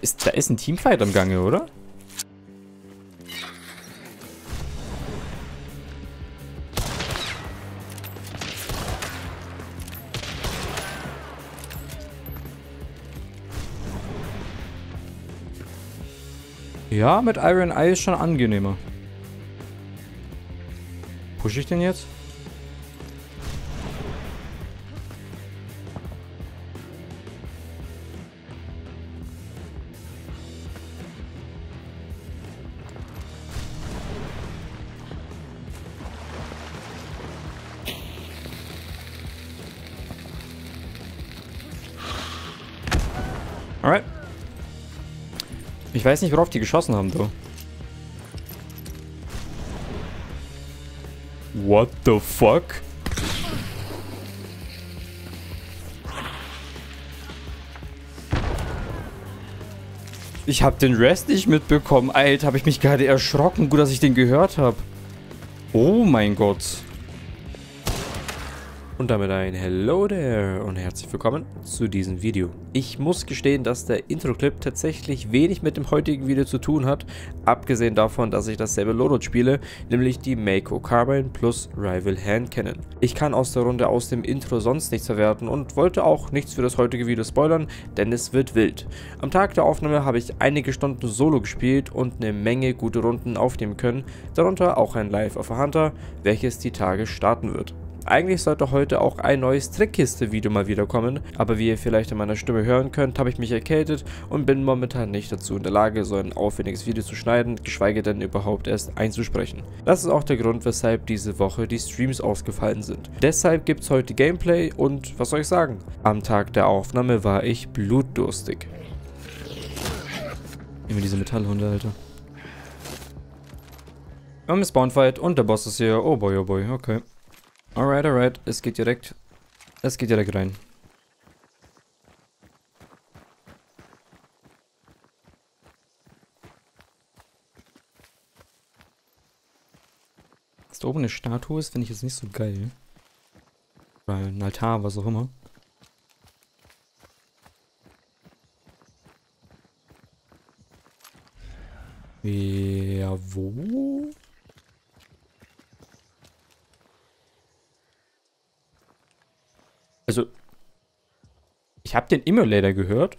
Da ist ein Teamfight am Gange, oder? Ja, mit Iron Eye ist schon angenehmer. Push ich den jetzt? Alright. Ich weiß nicht, worauf die geschossen haben, du. What the fuck? Ich hab den Rest nicht mitbekommen. Alter, habe ich mich gerade erschrocken. Gut, dass ich den gehört habe. Oh mein Gott. Und damit ein Hello there und herzlich willkommen zu diesem Video. Ich muss gestehen, dass der Intro-Clip tatsächlich wenig mit dem heutigen Video zu tun hat, abgesehen davon, dass ich dasselbe Loadout spiele, nämlich die Mako Carbine plus Rival Hand Cannon. Ich kann aus der Runde aus dem Intro sonst nichts verwerten und wollte auch nichts für das heutige Video spoilern, denn es wird wild. Am Tag der Aufnahme habe ich einige Stunden Solo gespielt und eine Menge gute Runden aufnehmen können, darunter auch ein Live of a Hunter, welches die Tage starten wird. Eigentlich sollte heute auch ein neues Trickkiste-Video mal wieder kommen, aber wie ihr vielleicht an meiner Stimme hören könnt, habe ich mich erkältet und bin momentan nicht dazu in der Lage, so ein aufwendiges Video zu schneiden, geschweige denn überhaupt erst einzusprechen. Das ist auch der Grund, weshalb diese Woche die Streams ausgefallen sind. Deshalb gibt es heute Gameplay und was soll ich sagen? Am Tag der Aufnahme war ich blutdurstig. Immer diese Metallhunde, Alter. Wir haben ein Spawnfight und der Boss ist hier. Oh boy, okay. Alright, es geht direkt rein. Dass da oben eine Statue ist, finde ich jetzt nicht so geil. Oder ein Altar, was auch immer. Ja, wo? Also, ich habe den Emulator gehört.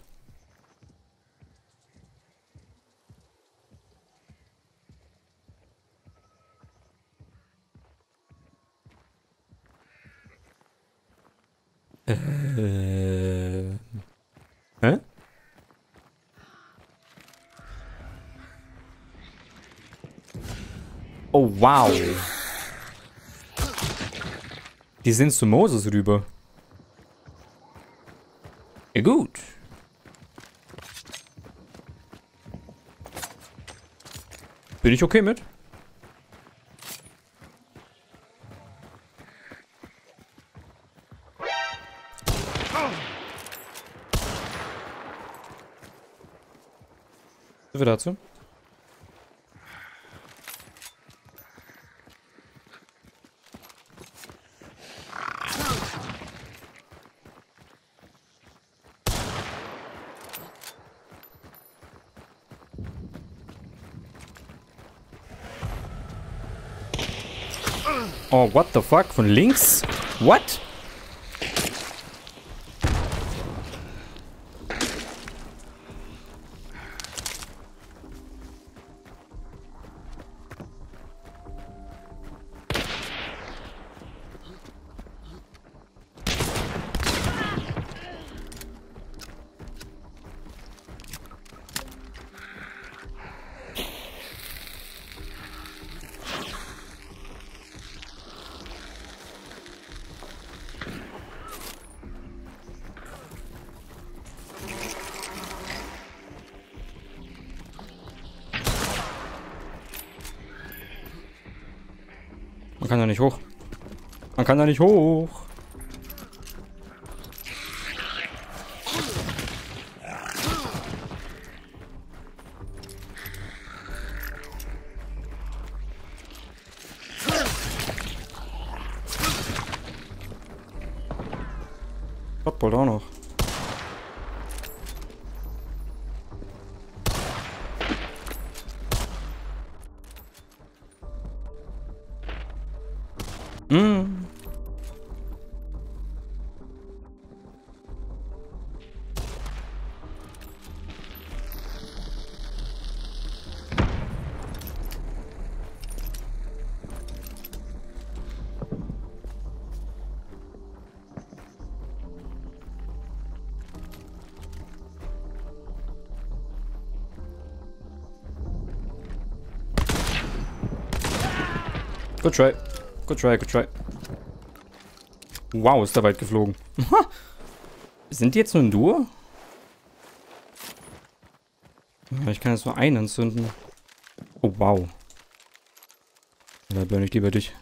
Hä? Oh, wow. Die sind zu Moses rüber. Ja, gut. Bin ich okay mit? Sind wir dazu? Oh, what the fuck? Von links? What? Man kann da nicht hoch. Man kann da nicht hoch. Hotbolt auch noch. Good try. Good try, good try. Wow, ist der weit geflogen. Sind die jetzt nur ein Duo? Ja, ich kann jetzt nur einen anzünden. Oh, wow. Da burn ich lieber dich.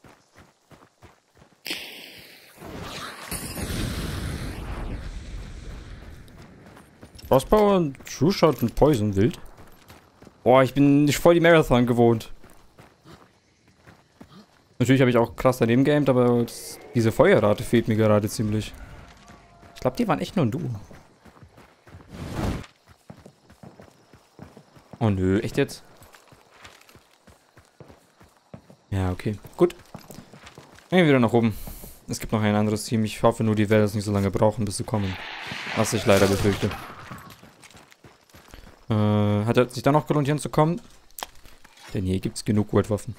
Crossbow und True Shot und Poison wild. Boah, ich bin nicht voll die Marathon gewohnt. Natürlich habe ich auch krass daneben geaimt, aber diese Feuerrate fehlt mir gerade ziemlich. Ich glaube, die waren echt nur ein Duo. Oh nö, echt jetzt? Ja, okay. Gut. Gehen wir wieder nach oben. Es gibt noch ein anderes Team. Ich hoffe nur, die werden es nicht so lange brauchen, bis sie kommen. Was ich leider befürchte. Hat es sich dann noch gelohnt, hier hinzukommen? Denn hier gibt es genug Wurtwaffen.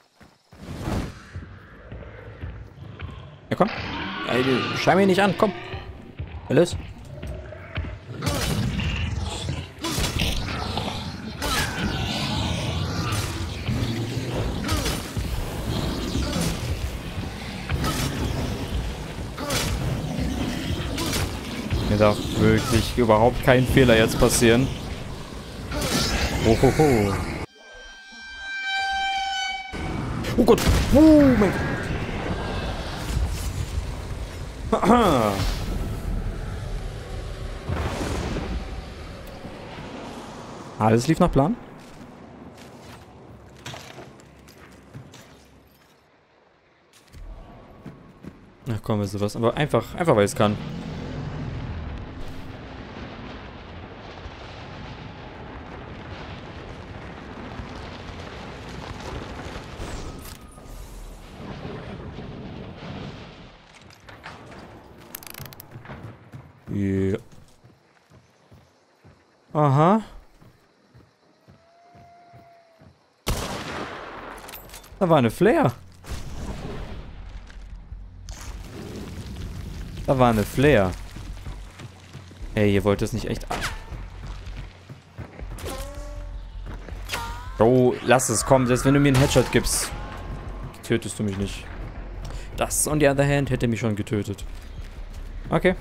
Ja, komm. Schau mir nicht an, komm. Alles. Mir darf wirklich überhaupt kein Fehler jetzt passieren. Ohoho. Oh Gott. Oh mein Gott. Alles lief nach Plan. Ach komm, ist sowas. Aber einfach weil es kann. Ja. Aha. Da war eine Flare. Da war eine Flare. Hey, ihr wollt das nicht echt... Bro, lass es, komm. Selbst wenn du mir einen Headshot gibst, tötest du mich nicht. Das, on the other hand, hätte mich schon getötet. Okay.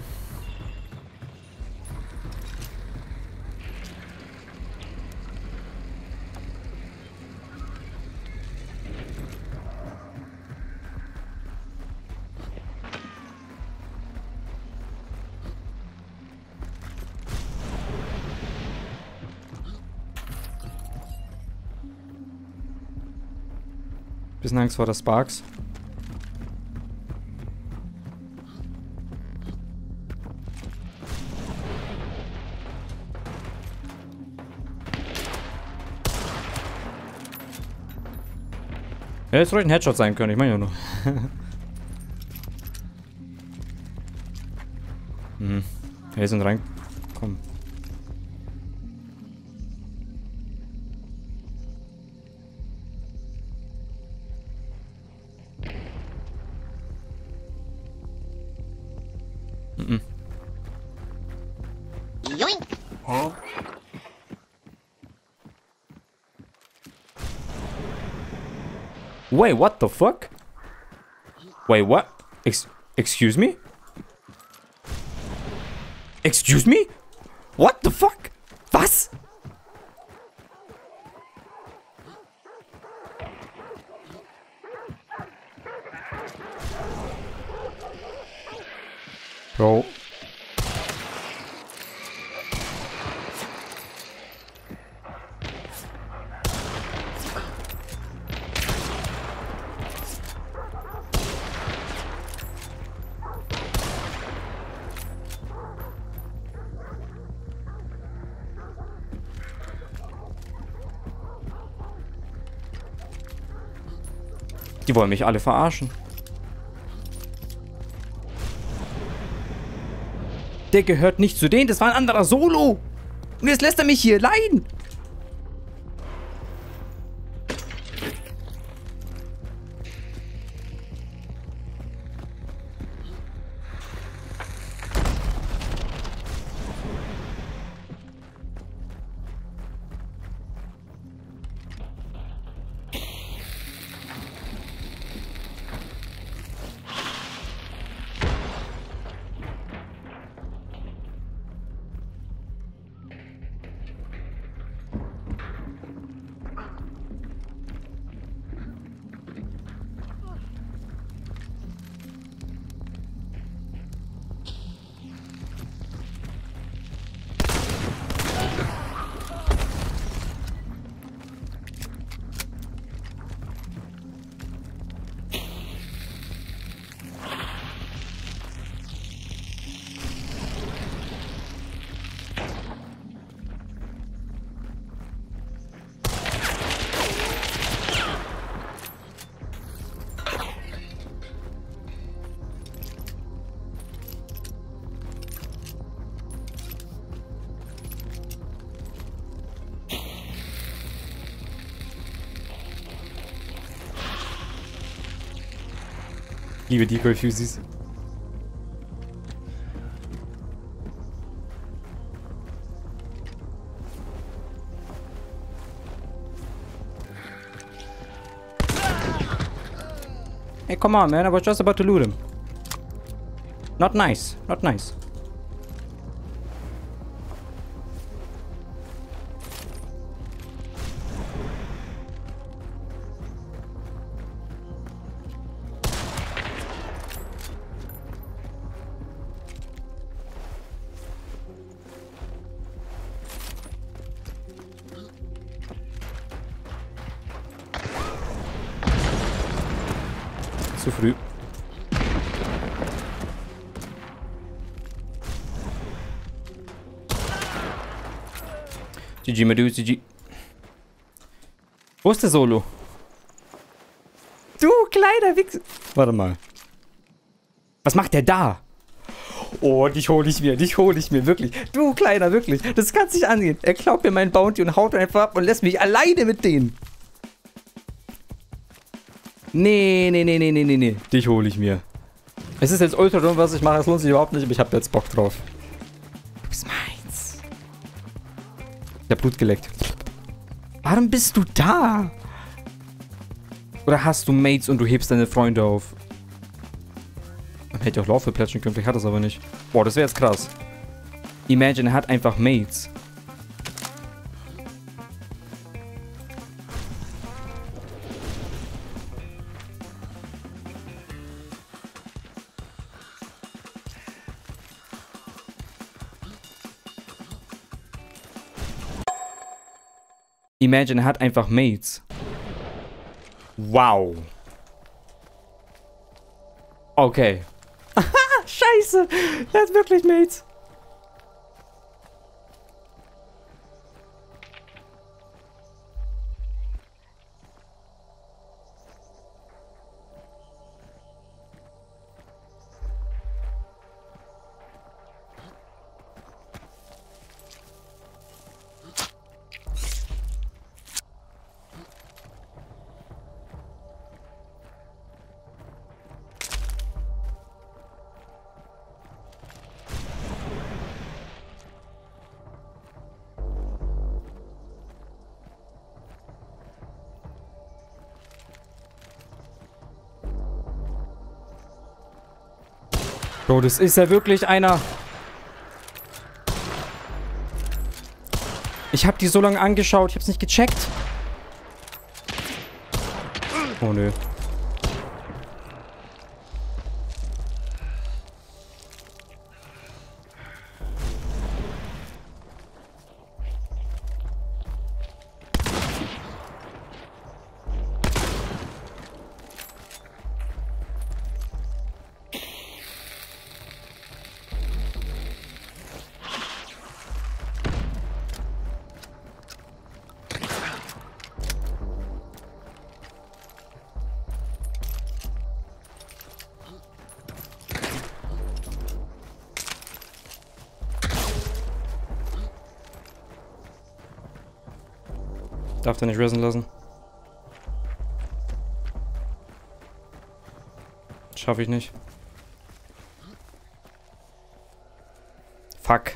Bisschen Angst vor der Sparks. Ja, jetzt ruhig ein Headshot sein können, ich meine ja nur. Mhm. Ja, die sind rein. Komm. Mhm. Huh? Wait, what the fuck? Wait, what? Excuse me? Excuse me? What the fuck? Was? Bro. Die wollen mich alle verarschen. Der gehört nicht zu denen, das war ein anderer Solo. Und jetzt lässt er mich hier leiden. Liebe Decoy Fusees. Hey, come on, man. I was just about to loot him. Not nice. Not nice. Zu früh. GG, Madu, GG. Wo ist der Solo? Du kleiner Wichser. Warte mal. Was macht der da? Oh, dich hole ich mir, wirklich. Du kleiner, wirklich. Das kann's nicht angehen. Er klaut mir meinen Bounty und haut einfach ab und lässt mich alleine mit denen. Nee. Dich hole ich mir. Es ist jetzt ultra dumm, was ich mache. Es lohnt sich überhaupt nicht, aber ich habe jetzt Bock drauf. Du bist meins. Ich hab Blut geleckt. Warum bist du da? Oder hast du Mates und du hebst deine Freunde auf? Man hätte auch Laufe plätschen können, vielleicht hat es aber nicht. Boah, das wäre jetzt krass. Imagine, er hat einfach Mates. Imagine, er hat einfach Mates. Wow. Okay. Scheiße. Er hat wirklich Mates. Bro, das ist ja wirklich einer. Ich hab die so lange angeschaut, ich hab's nicht gecheckt. Oh nö. Darf der nicht resen lassen. Schaffe ich nicht. Fuck.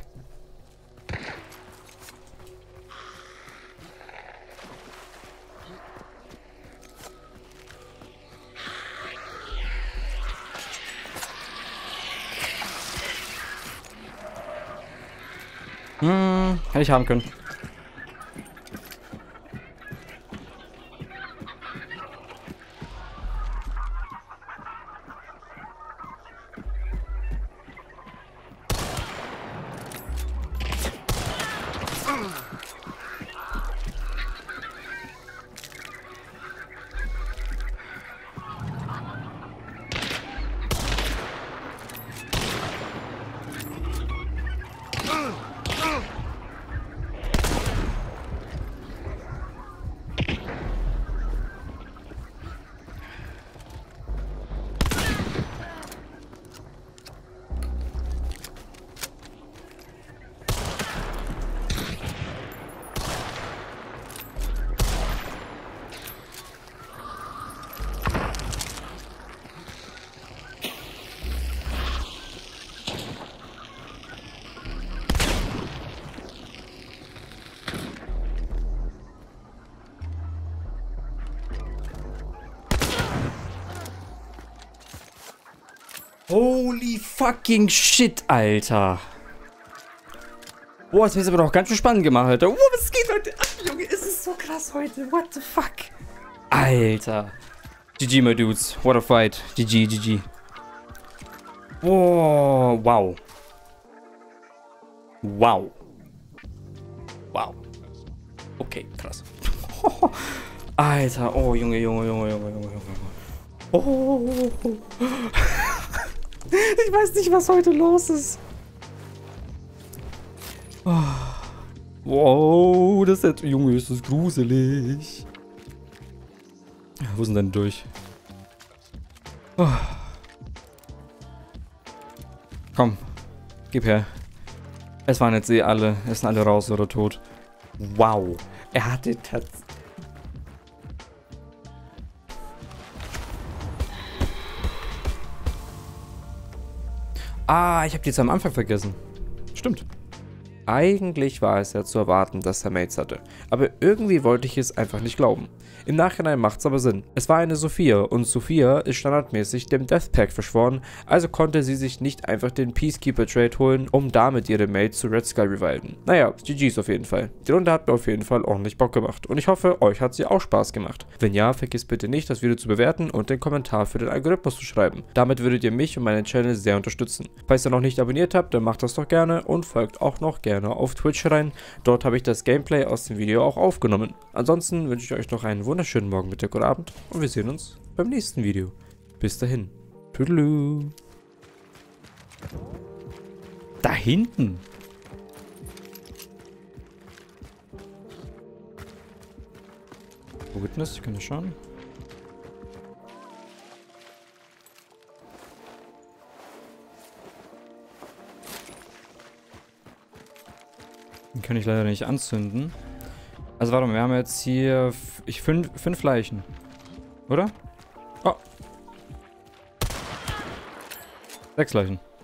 Hätte ich haben können. Holy fucking shit, Alter. Boah, das ist aber doch ganz schön spannend gemacht, Alter. Oh, was geht heute ab, Junge? Es ist so krass heute. What the fuck? Alter. GG, my dudes. What a fight. GG, GG. Oh, wow. Wow. Wow. Okay, krass. Alter, oh, Junge. Oh. Ich weiß nicht, was heute los ist. Oh. Wow, das ist jetzt... Junge, ist das gruselig. Wo sind denn durch? Oh. Komm, gib her. Es waren jetzt alle. Es sind alle raus oder tot. Wow. Er hatte tatsächlich... Ah, ich habe die jetzt am Anfang vergessen. Stimmt. Eigentlich war es ja zu erwarten, dass er Mates hatte. Aber irgendwie wollte ich es einfach nicht glauben. Im Nachhinein macht es aber Sinn. Es war eine Sophia und Sophia ist standardmäßig dem Death Pact verschworen, also konnte sie sich nicht einfach den Peacekeeper Trade holen, um damit ihre Mates zu Red Skull reviven. Naja, GG's auf jeden Fall. Die Runde hat mir auf jeden Fall ordentlich Bock gemacht und ich hoffe, euch hat sie auch Spaß gemacht. Wenn ja, vergisst bitte nicht, das Video zu bewerten und den Kommentar für den Algorithmus zu schreiben. Damit würdet ihr mich und meinen Channel sehr unterstützen. Falls ihr noch nicht abonniert habt, dann macht das doch gerne und folgt auch noch gerne auf Twitch rein. Dort habe ich das Gameplay aus dem Video auch aufgenommen. Ansonsten wünsche ich euch noch einen wunderschönen Morgen, Mittag oder Abend und wir sehen uns beim nächsten Video. Bis dahin. Tüdelü. Da hinten. Witness, ich kann nicht schauen. Den kann ich leider nicht anzünden. Also warte mal, wir haben jetzt hier 5 Leichen. Oder? Oh. 6 Leichen.